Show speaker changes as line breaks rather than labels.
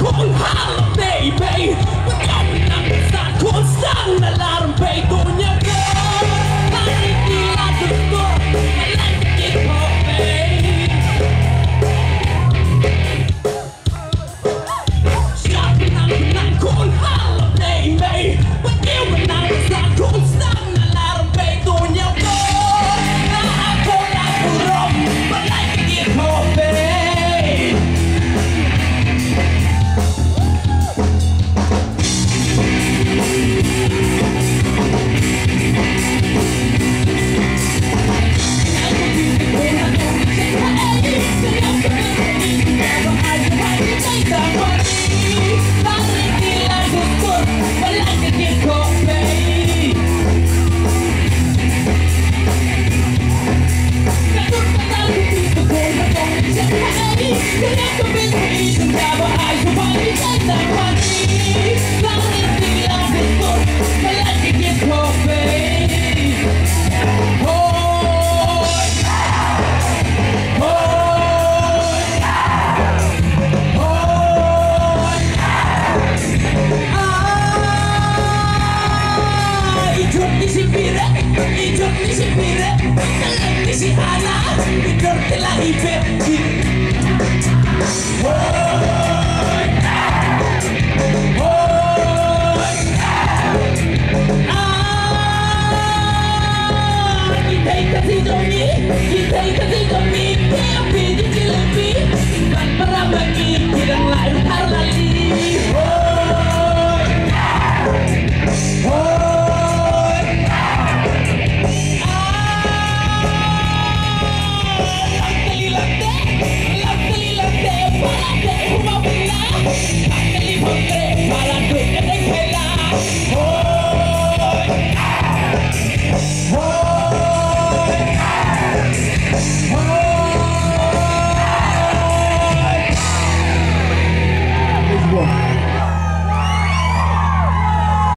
cold holiday, babe. We're going up the side, cold style, la alarm, babe. Don't you go? I feel like the store, I like to get home, babe. Shopping up the night, cold holiday, babe. We're going up the side, cold style, la alarm, babe. Don't you go? I feel like the rum, I like to get home, babe. Take a seat on me, baby, you kill me. But I'm